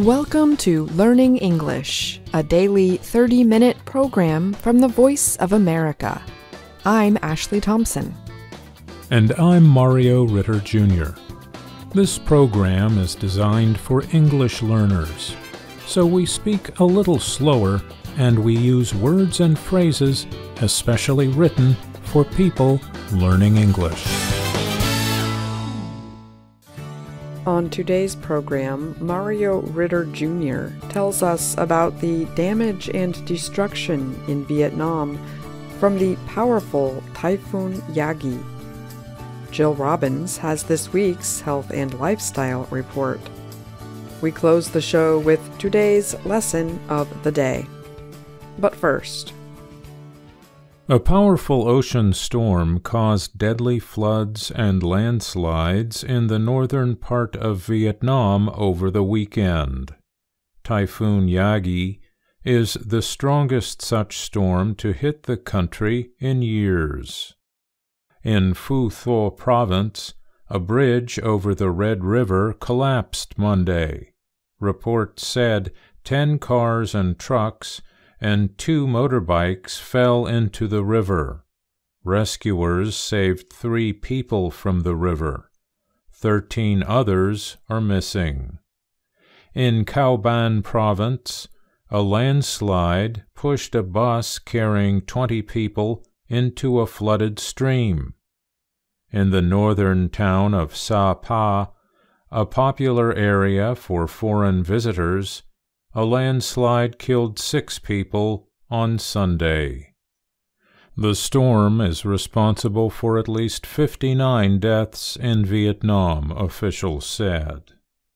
Welcome to Learning English, a daily 30-minute program from the Voice of America. I'm Ashley Thompson. And I'm Mario Ritter, Jr. This program is designed for English learners, so we speak a little slower and we use words and phrases especially written for people learning English. On today's program, Mario Ritter Jr. tells us about the damage and destruction in Vietnam from the powerful Typhoon Yagi. Jill Robbins has this week's health and lifestyle report. We close the show with today's lesson of the day. But first, a powerful ocean storm caused deadly floods and landslides in the northern part of Vietnam over the weekend. Typhoon Yagi is the strongest such storm to hit the country in years. In Phu Tho Province, a bridge over the Red River collapsed Monday. Reports said 10 cars and trucks and 2 motorbikes fell into the river. Rescuers saved 3 people from the river. 13 others are missing. In Cao Ban Province, a landslide pushed a bus carrying 20 people into a flooded stream. In the northern town of Sa Pa, a popular area for foreign visitors, a landslide killed 6 people on Sunday. The storm is responsible for at least 59 deaths in Vietnam, officials said.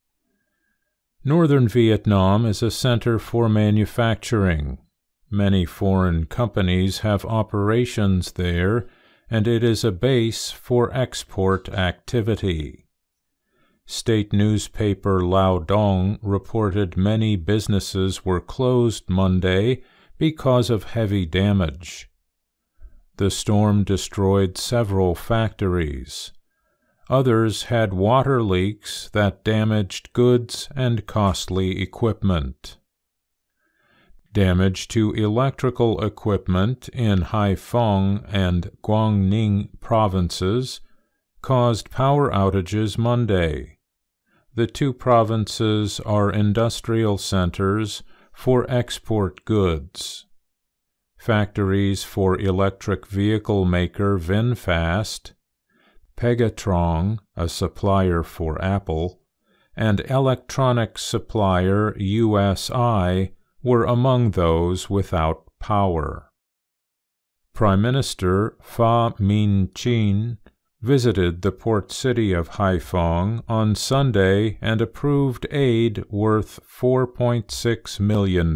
Northern Vietnam is a center for manufacturing. Many foreign companies have operations there, and it is a base for export activity. State newspaper Lao Dong reported many businesses were closed Monday because of heavy damage. The storm destroyed several factories. Others had water leaks that damaged goods and costly equipment. Damage to electrical equipment in Haiphong and Quang Ninh provinces caused power outages Monday. The 2 provinces are industrial centers for export goods. Factories for electric vehicle maker VinFast, Pegatron, a supplier for Apple, and electronics supplier USI were among those without power. Prime Minister Pham Minh Chinh visited the port city of Haiphong on Sunday and approved aid worth $4.6 million.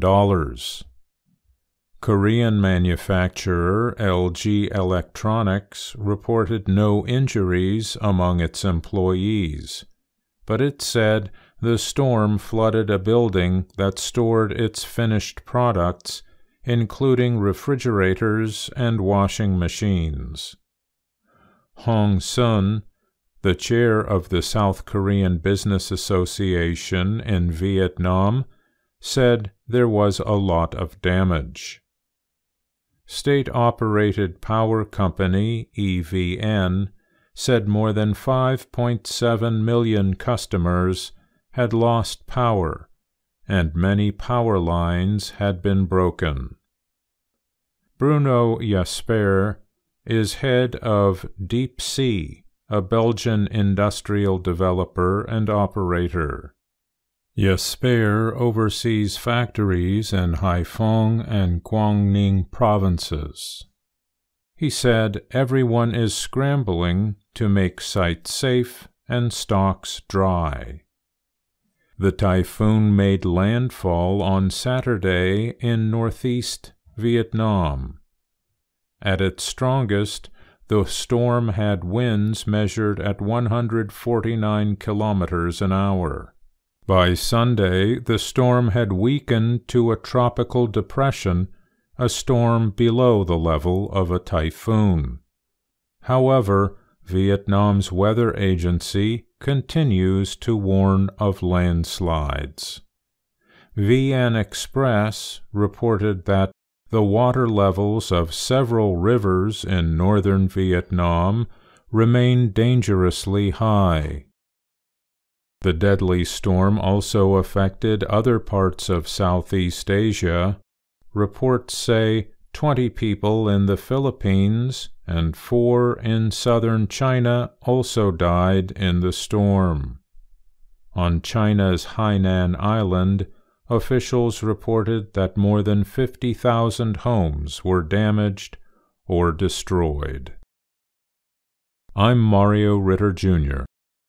Korean manufacturer LG Electronics reported no injuries among its employees, but it said the storm flooded a building that stored its finished products, including refrigerators and washing machines. Hong Sun, the chair of the South Korean Business Association in Vietnam, said there was a lot of damage. State-operated power company EVN said more than 5.7 million customers had lost power, and many power lines had been broken. Bruno Jasper is head of Deep Sea, a Belgian industrial developer and operator. Jasper oversees factories in Haiphong and Quang Ninh provinces. He said everyone is scrambling to make sites safe and stocks dry. The typhoon made landfall on Saturday in northeast Vietnam. At its strongest, the storm had winds measured at 149 kilometers an hour. By Sunday, the storm had weakened to a tropical depression, a storm below the level of a typhoon. However, Vietnam's weather agency continues to warn of landslides. VN Express reported that the water levels of several rivers in northern Vietnam remain dangerously high. The deadly storm also affected other parts of Southeast Asia. Reports say 20 people in the Philippines and 4 in southern China also died in the storm. On China's Hainan Island, officials reported that more than 50,000 homes were damaged or destroyed. I'm Mario Ritter, Jr.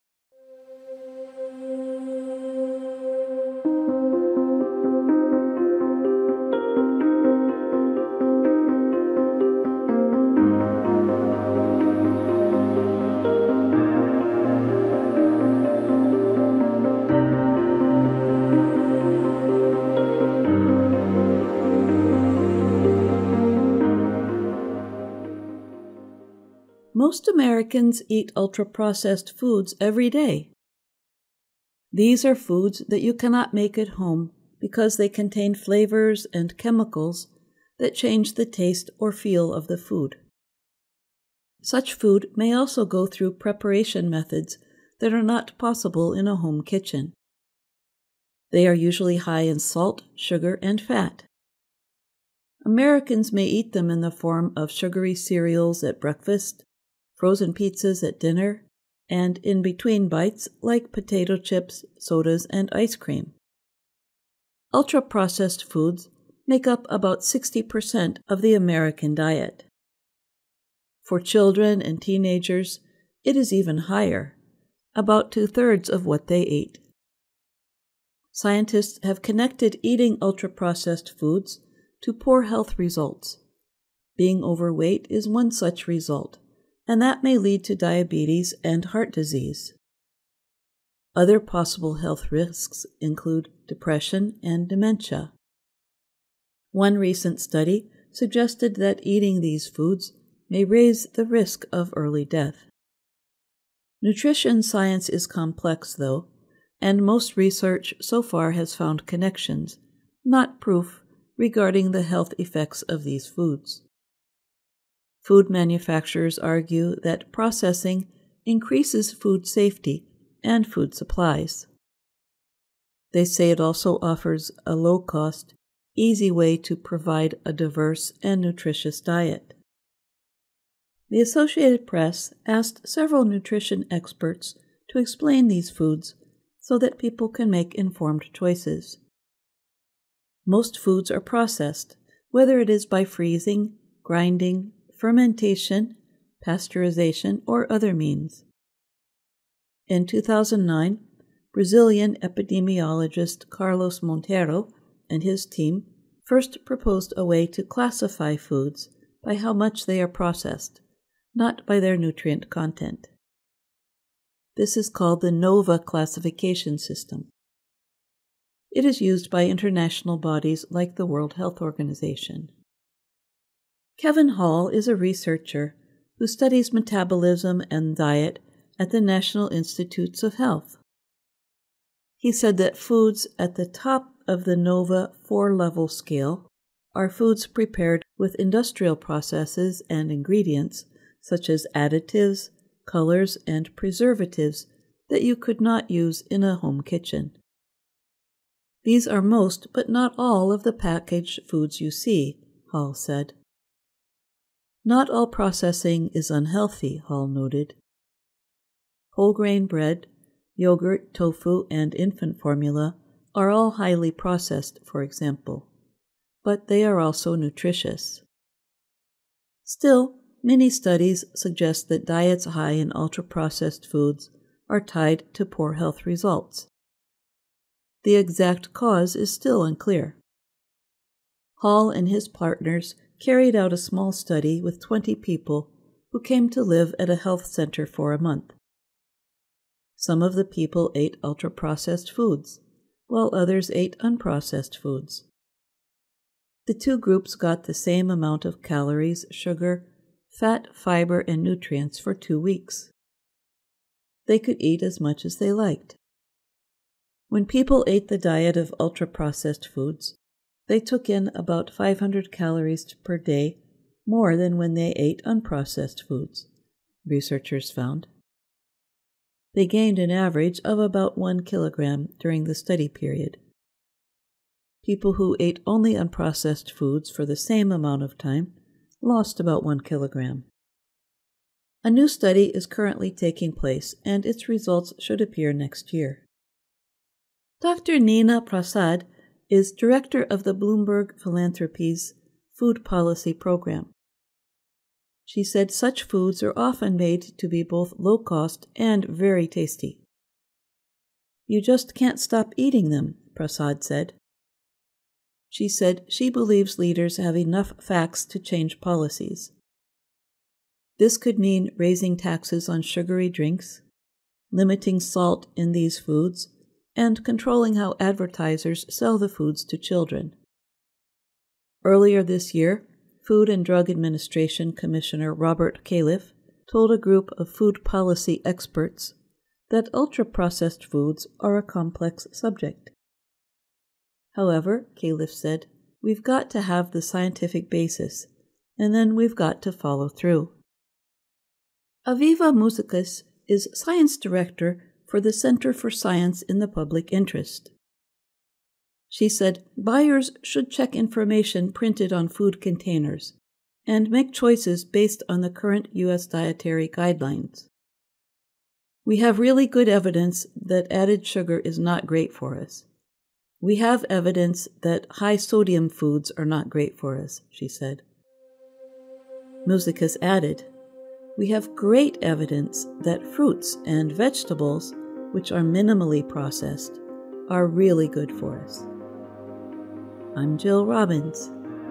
Most Americans eat ultra-processed foods every day. These are foods that you cannot make at home because they contain flavors and chemicals that change the taste or feel of the food. Such food may also go through preparation methods that are not possible in a home kitchen. They are usually high in salt, sugar, and fat. Americans may eat them in the form of sugary cereals at breakfast, frozen pizzas at dinner, and in between bites like potato chips, sodas, and ice cream. Ultra-processed foods make up about 60% of the American diet. For children and teenagers, it is even higher, about 2/3 of what they eat. Scientists have connected eating ultra-processed foods to poor health results. Being overweight is one such result, and that may lead to diabetes and heart disease. Other possible health risks include depression and dementia. One recent study suggested that eating these foods may raise the risk of early death. Nutrition science is complex, though, and most research so far has found connections, not proof, regarding the health effects of these foods. Food manufacturers argue that processing increases food safety and food supplies. They say it also offers a low-cost, easy way to provide a diverse and nutritious diet. The Associated Press asked several nutrition experts to explain these foods so that people can make informed choices. Most foods are processed, whether it is by freezing, grinding, fermentation, pasteurization, or other means. In 2009, Brazilian epidemiologist Carlos Monteiro and his team first proposed a way to classify foods by how much they are processed, not by their nutrient content. This is called the NOVA classification system. It is used by international bodies like the World Health Organization. Kevin Hall is a researcher who studies metabolism and diet at the National Institutes of Health. He said that foods at the top of the NOVA 4-level scale are foods prepared with industrial processes and ingredients such as additives, colors, and preservatives that you could not use in a home kitchen. These are most, but not all, of the packaged foods you see, Hall said. Not all processing is unhealthy, Hall noted. Whole grain bread, yogurt, tofu, and infant formula are all highly processed, for example, but they are also nutritious. Still, many studies suggest that diets high in ultra-processed foods are tied to poor health results. The exact cause is still unclear. Hall and his partners carried out a small study with 20 people who came to live at a health center for a month. Some of the people ate ultra-processed foods, while others ate unprocessed foods. The two groups got the same amount of calories, sugar, fat, fiber, and nutrients for 2 weeks. They could eat as much as they liked. When people ate the diet of ultra-processed foods, they took in about 500 calories per day more than when they ate unprocessed foods, researchers found. They gained an average of about 1 kilogram during the study period. People who ate only unprocessed foods for the same amount of time lost about 1 kilogram. A new study is currently taking place, and its results should appear next year. Dr. Neena Prasad is director of the Bloomberg Philanthropies Food Policy Program. She said such foods are often made to be both low-cost and very tasty. You just can't stop eating them, Prasad said. She said she believes leaders have enough facts to change policies. This could mean raising taxes on sugary drinks, limiting salt in these foods, and controlling how advertisers sell the foods to children. Earlier this year, Food and Drug Administration Commissioner Robert Califf told a group of food policy experts that ultra-processed foods are a complex subject. However, Califf said, we've got to have the scientific basis, and then we've got to follow through. Aviva Muzikas is science director for the Center for Science in the Public Interest. She said buyers should check information printed on food containers and make choices based on the current U.S. dietary guidelines. We have really good evidence that added sugar is not great for us. We have evidence that high-sodium foods are not great for us, she said. Muzikas added, we have great evidence that fruits and vegetables, which are minimally processed, are really good for us. I'm Jill Robbins.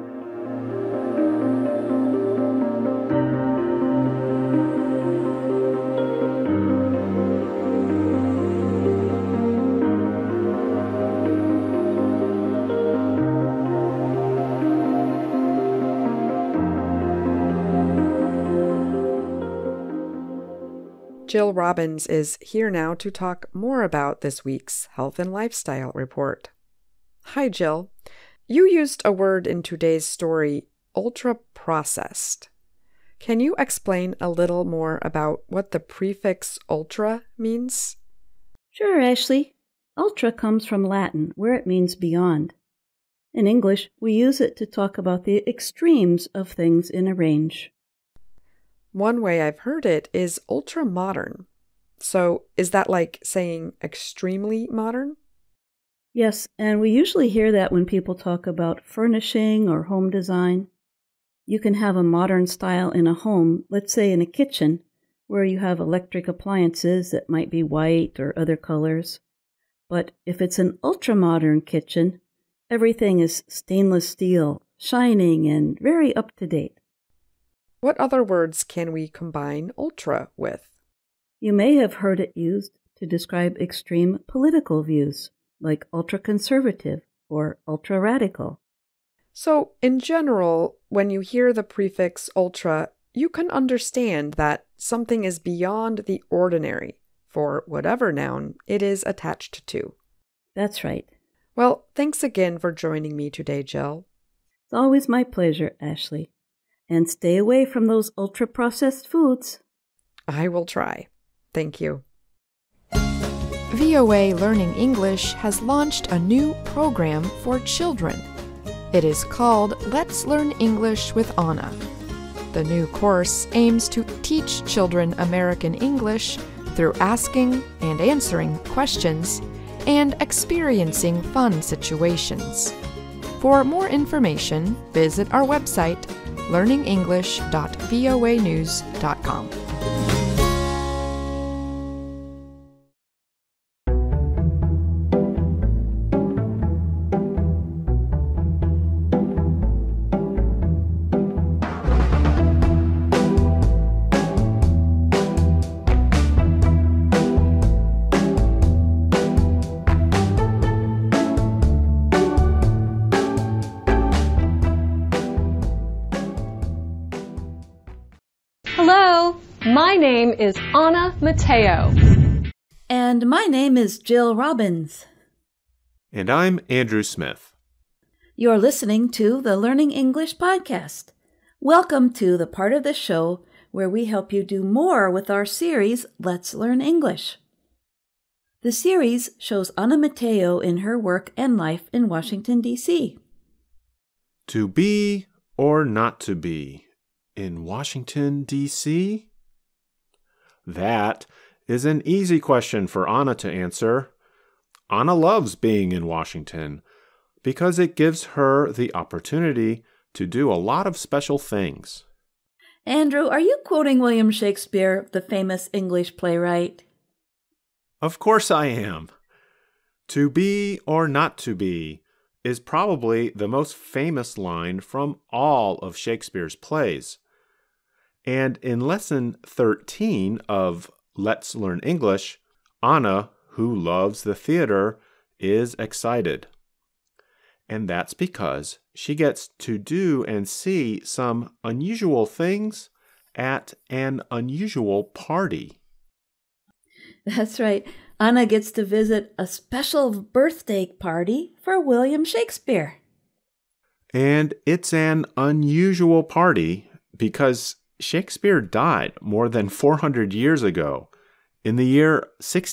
Jill Robbins is here now to talk more about this week's Health and Lifestyle Report. Hi, Jill. You used a word in today's story, ultraprocessed. Can you explain a little more about what the prefix ultra means? Sure, Ashley. Ultra comes from Latin, where it means beyond. In English, we use it to talk about the extremes of things in a range. One way I've heard it is ultramodern. So is that like saying extremely modern? Yes, and we usually hear that when people talk about furnishing or home design. You can have a modern style in a home, let's say in a kitchen, where you have electric appliances that might be white or other colors. But if it's an ultramodern kitchen, everything is stainless steel, shining, and very up-to-date. What other words can we combine ultra with? You may have heard it used to describe extreme political views, like ultra-conservative or ultra-radical. So, in general, when you hear the prefix ultra, you can understand that something is beyond the ordinary for whatever noun it is attached to. That's right. Well, thanks again for joining me today, Jill. It's always my pleasure, Ashley. And stay away from those ultra-processed foods. I will try. Thank you. VOA Learning English has launched a new program for children. It is called Let's Learn English with Anna. The new course aims to teach children American English through asking and answering questions and experiencing fun situations. For more information, visit our website, learningenglish.voanews.com. Hello, my name is Anna Mateo. And my name is Jill Robbins. And I'm Andrew Smith. You're listening to the Learning English podcast. Welcome to the part of the show where we help you do more with our series, Let's Learn English. The series shows Ana Mateo in her work and life in Washington, D.C. To be or not to be in Washington, D.C.? That is an easy question for Ana to answer. Ana loves being in Washington because it gives her the opportunity to do a lot of special things. Andrew, are you quoting William Shakespeare, the famous English playwright? Of course I am. To be or not to be is probably the most famous line from all of Shakespeare's plays. And in Lesson 13 of Let's Learn English, Ana, who loves the theater, is excited. And that's because she gets to do and see some unusual things at an unusual party. That's right. Ana gets to visit a special birthday party for William Shakespeare. And it's an unusual party because Shakespeare died more than 400 years ago, in the year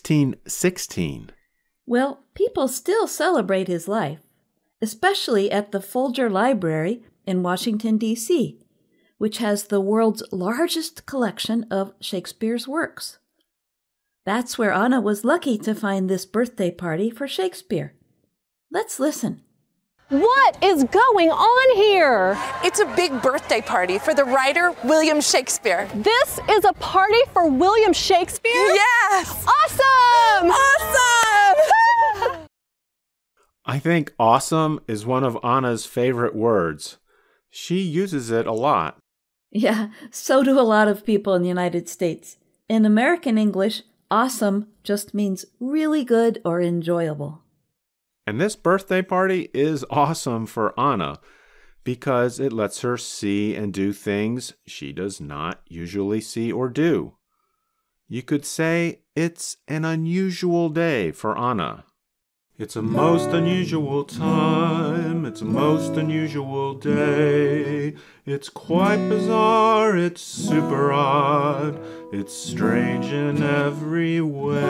1616. Well, people still celebrate his life, especially at the Folger Library in Washington, D.C., which has the world's largest collection of Shakespeare's works. That's where Ana was lucky to find this birthday party for Shakespeare. Let's listen. What is going on here? It's a big birthday party for the writer William Shakespeare. This is a party for William Shakespeare? Yes! Awesome! Awesome! I think awesome is one of Ana's favorite words. She uses it a lot. Yeah, so do a lot of people in the United States. In American English, awesome just means really good or enjoyable. And this birthday party is awesome for Ana because it lets her see and do things she does not usually see or do. You could say it's an unusual day for Ana. It's a most unusual time, it's a most unusual day. It's quite bizarre, it's super odd, it's strange in every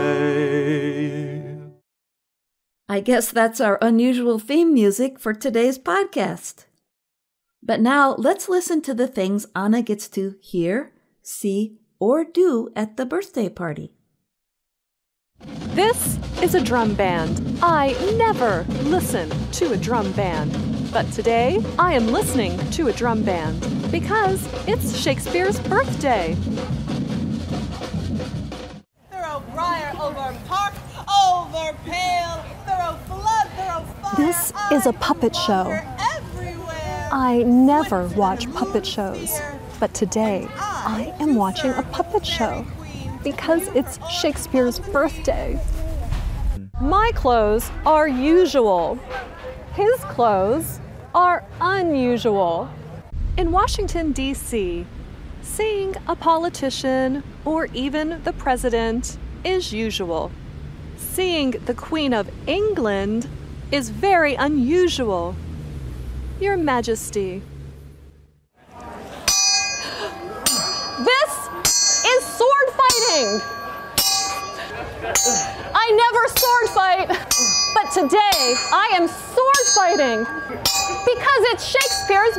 way. I guess that's our unusual theme music for today's podcast. But now let's listen to the things Ana gets to hear, see, or do at the birthday party. This is a drum band. I never listen to a drum band. But today, I am listening to a drum band because it's Shakespeare's birthday. Thorough briar over park, over pale, thorough flood, thorough fire. This is a puppet show. I never watch puppet shows, but today I am watching a puppet show because it's Shakespeare's birthday. My clothes are usual. His clothes are unusual. In Washington, D.C., seeing a politician or even the president is usual. Seeing the Queen of England is very unusual. Your Majesty. This is sword fighting. I never sword fight, but today I am sword fighting because it's Shakespeare's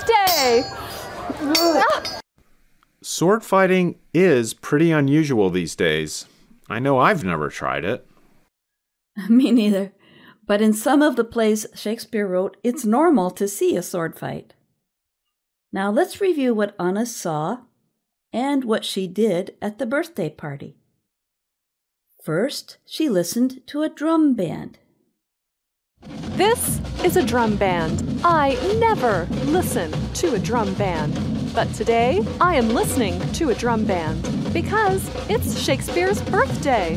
birthday. Sword fighting is pretty unusual these days. I know I've never tried it. Me neither. But in some of the plays Shakespeare wrote, it's normal to see a sword fight. Now let's review what Ana saw and what she did at the birthday party. First, she listened to a drum band. This is a drum band. I never listen to a drum band. But today, I am listening to a drum band because it's Shakespeare's birthday.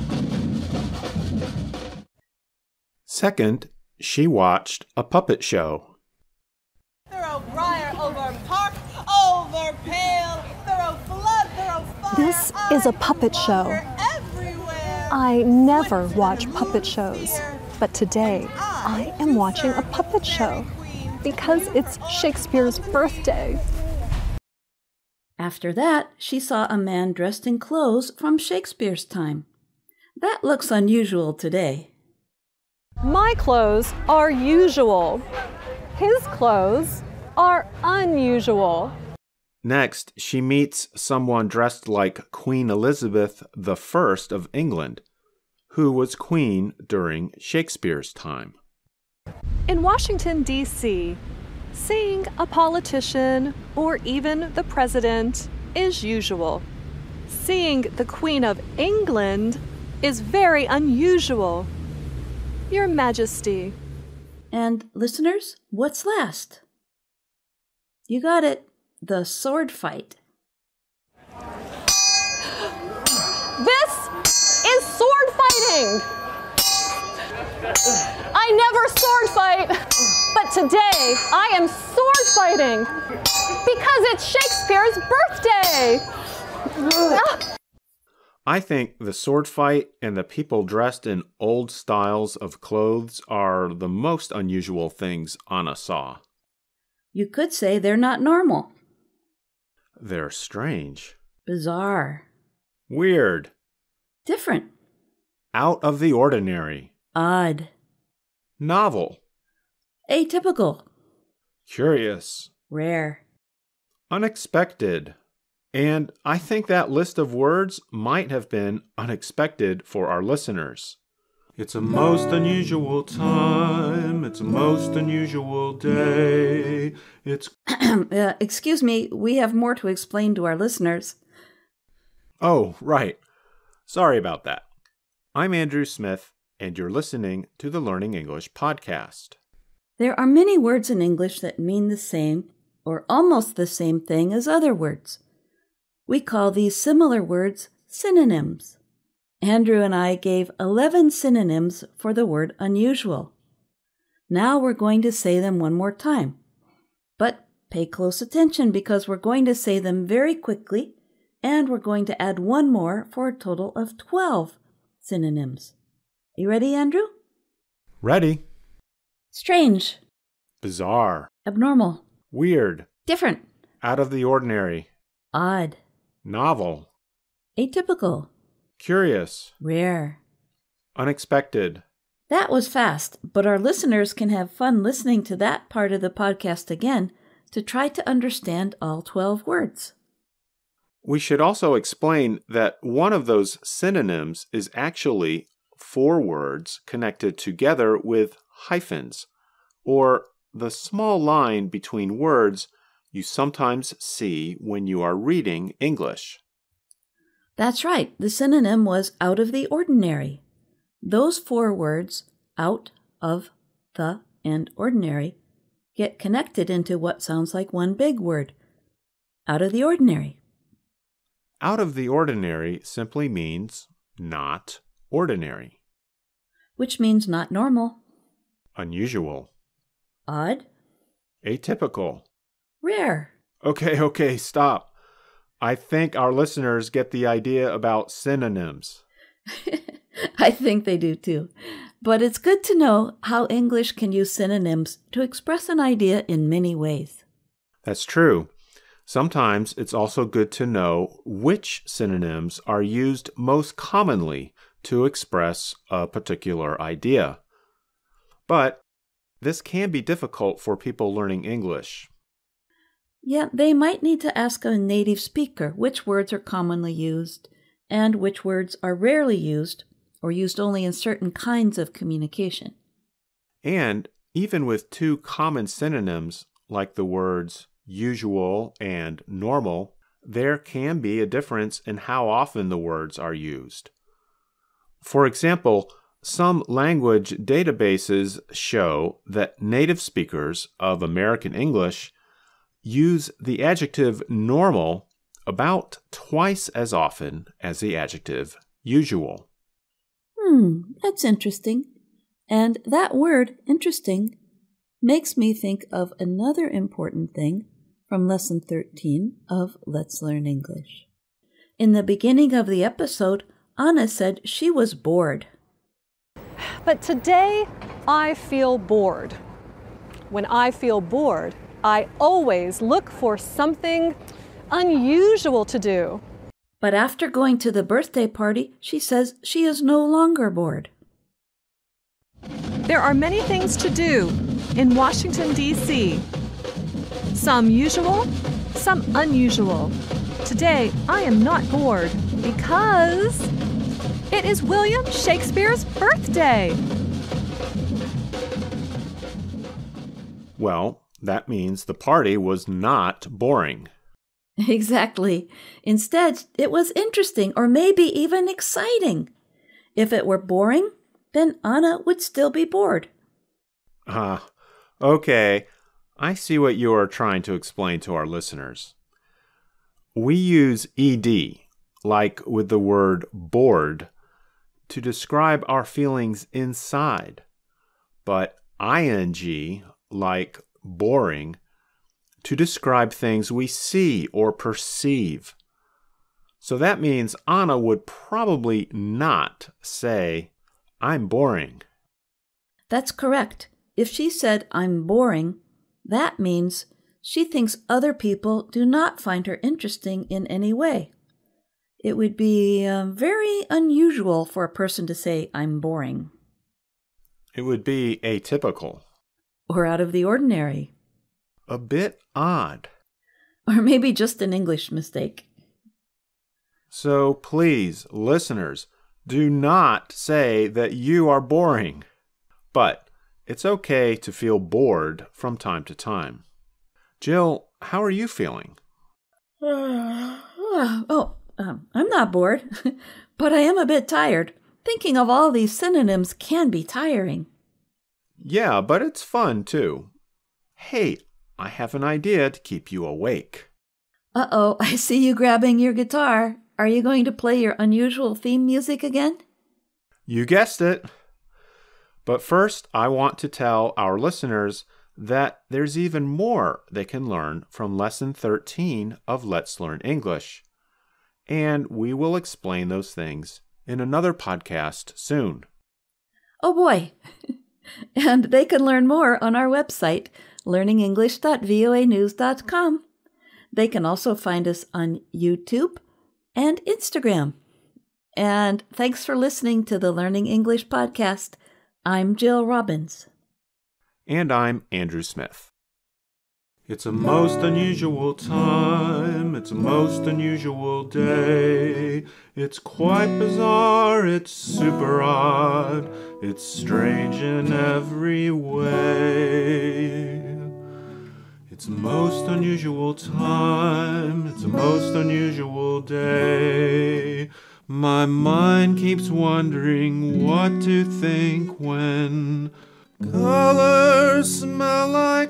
Second, she watched a puppet show. Thorough briar over park, over pale, thorough flood, thorough fire. This is a puppet show. I never watch puppet shows, but today I am watching a puppet show because it's Shakespeare's birthday. After that, she saw a man dressed in clothes from Shakespeare's time. That looks unusual today. My clothes are usual. His clothes are unusual. Next, she meets someone dressed like Queen Elizabeth I of England, who was queen during Shakespeare's time. In Washington, D.C., seeing a politician or even the president is usual. Seeing the Queen of England is very unusual. Your Majesty. And listeners, what's last? You got it. The sword fight. This is sword fighting. I never sword fight, but today I am sword fighting because it's Shakespeare's birthday. I think the sword fight and the people dressed in old styles of clothes are the most unusual things Anna saw. You could say they're not normal. They're strange. Bizarre. Weird. Different. Out of the ordinary. Odd. Novel. Atypical. Curious. Rare. Unexpected. And I think that list of words might have been unexpected for our listeners. It's a most unusual time. It's a most unusual day. It's... Excuse me, we have more to explain to our listeners. Oh, right. Sorry about that. I'm Andrew Smith, and you're listening to the Learning English podcast. There are many words in English that mean the same or almost the same thing as other words. We call these similar words synonyms. Andrew and I gave 11 synonyms for the word unusual. Now we're going to say them one more time. But pay close attention because we're going to say them very quickly, and we're going to add one more for a total of 12 synonyms. You ready, Andrew? Ready. Strange. Bizarre. Abnormal. Weird. Different. Out of the ordinary. Odd. Novel. Atypical. Curious. Rare. Unexpected. That was fast, but our listeners can have fun listening to that part of the podcast again to try to understand all 12 words. We should also explain that one of those synonyms is actually 4 words connected together with hyphens, or the small line between words you sometimes see when you are reading English. That's right. The synonym was out of the ordinary. Those 4 words, out, of, the, and ordinary, get connected into what sounds like one big word, out of the ordinary. Out of the ordinary simply means not ordinary. Which means not normal. Unusual. Odd. Atypical. Rare. Okay, stop. I think our listeners get the idea about synonyms. I think they do too. But it's good to know how English can use synonyms to express an idea in many ways. That's true. Sometimes it's also good to know which synonyms are used most commonly to express a particular idea. But this can be difficult for people learning English. Yeah, they might need to ask a native speaker which words are commonly used and which words are rarely used or used only in certain kinds of communication. And even with 2 common synonyms like the words usual and normal, there can be a difference in how often the words are used. For example, some language databases show that native speakers of American English use the adjective normal about twice as often as the adjective usual. That's interesting. And that word, interesting, makes me think of another important thing from Lesson 13 of Let's Learn English. In the beginning of the episode, Anna said she was bored. But today, I feel bored. When I feel bored, I always look for something unusual to do. But after going to the birthday party, she says she is no longer bored. There are many things to do in Washington, D.C. Some usual, some unusual. Today, I am not bored because it is William Shakespeare's birthday. Well, that means the party was not boring. Exactly. Instead, it was interesting or maybe even exciting. If it were boring, then Anna would still be bored. Okay. I see what you are trying to explain to our listeners. We use ed, like with the word bored, to describe our feelings inside, but ing, like boring, to describe things we see or perceive. So that means Anna would probably not say, "I'm boring." That's correct. If she said, "I'm boring," that means she thinks other people do not find her interesting in any way. It would be very unusual for a person to say, "I'm boring." It would be atypical. Or out of the ordinary. A bit odd. Or maybe just an English mistake. So please, listeners, do not say that you are boring. But it's okay to feel bored from time to time. Jill, how are you feeling? I'm not bored, but I am a bit tired. Thinking of all these synonyms can be tiring. Yeah, but it's fun too. Hey, I have an idea to keep you awake. Uh-oh, I see you grabbing your guitar. Are you going to play your unusual theme music again? You guessed it. But first, I want to tell our listeners that there's even more they can learn from Lesson 13 of Let's Learn English. And we will explain those things in another podcast soon. Oh boy! And they can learn more on our website, learningenglish.voanews.com. They can also find us on YouTube and Instagram. And thanks for listening to the Learning English podcast. I'm Jill Robbins. And I'm Andrew Smith. It's a most unusual time, it's a most unusual day. It's quite bizarre, it's super odd, it's strange in every way. It's a most unusual time, it's a most unusual day. My mind keeps wondering what to think when colors smell like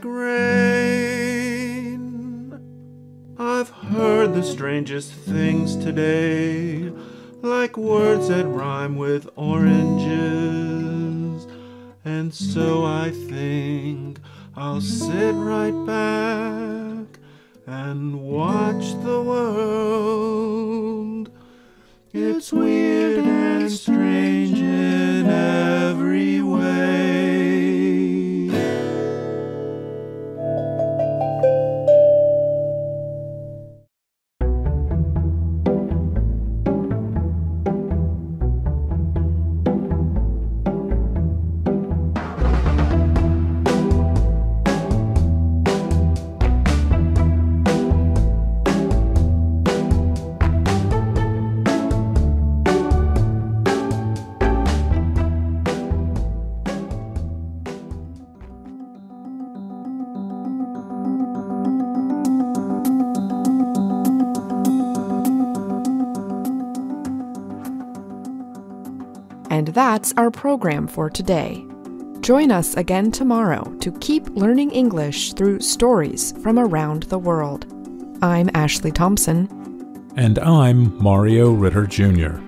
rain. I've heard the strangest things today, like words that rhyme with oranges. And so I think I'll sit right back and watch the world. It's weird and strange in every way. And that's our program for today. Join us again tomorrow to keep learning English through stories from around the world. I'm Ashley Thompson. And I'm Mario Ritter Jr.